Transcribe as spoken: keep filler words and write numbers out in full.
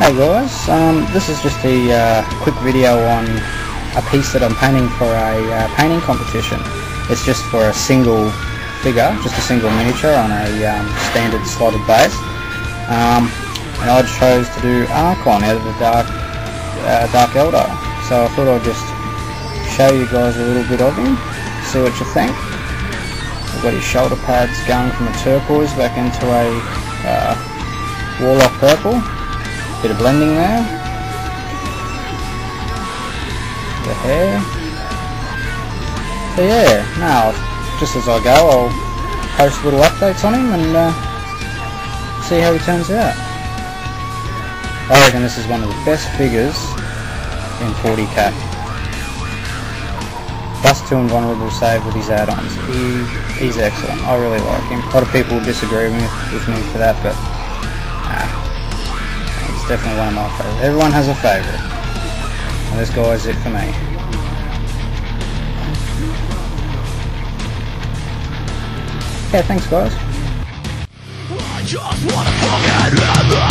Hey guys, um, this is just a uh, quick video on a piece that I'm painting for a uh, painting competition. It's just for a single figure, just a single miniature on a um, standard slotted base. Um, and I chose to do Archon out of the Dark, uh, Dark Eldar. So I thought I'd just show you guys a little bit of him, see what you think. I've got his shoulder pads going from a turquoise back into a uh, Warlock purple. Bit of blending there. The hair. So yeah, now just as I go I'll post little updates on him and uh, see how he turns out. I reckon this is one of the best figures in forty K. Plus two invulnerable save with his add-ons. He, he's excellent. I really like him. A lot of people disagree with me, with me for that, but nah, it's definitely one of my favourites. Everyone has a favourite, and this guy is it for me. Yeah, thanks guys. I just wanna